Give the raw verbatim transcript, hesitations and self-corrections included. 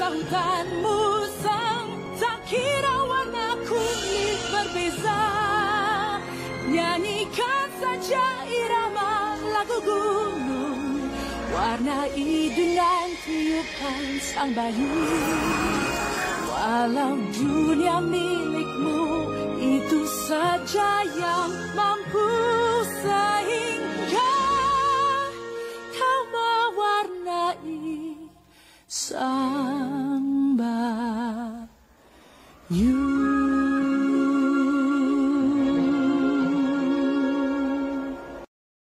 Indah hutan musang, tak kira warna kulit berbeza. Nyanyikan saja irama lagu gunung, warnai dengan tiupan sang bayu. Walau dunia milikmu, itu saja yang mampu sehingga kau mewarnai sang bayu.